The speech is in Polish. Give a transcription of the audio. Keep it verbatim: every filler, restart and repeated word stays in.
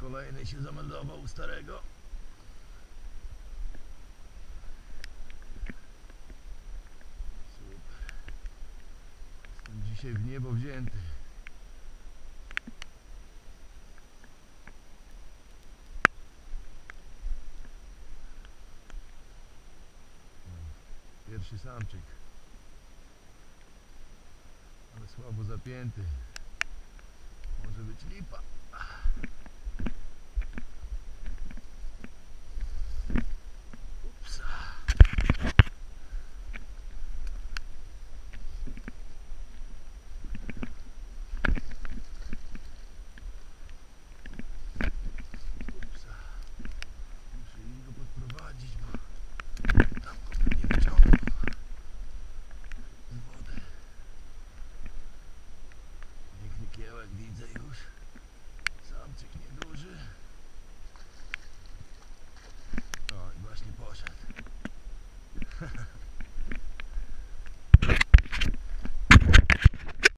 kolejny się zameldował u starego. Super. Jestem dzisiaj w niebo wzięty. Pierwszy samczyk, ale słabo zapięty. Może być lipa. Upsa. Upsa. Muszę iść go podprowadzić, bo tam go bym nie wyciągnął z wody. Piękny kiełek widzę już. Samczyk nieduży. O, i właśnie poszedł.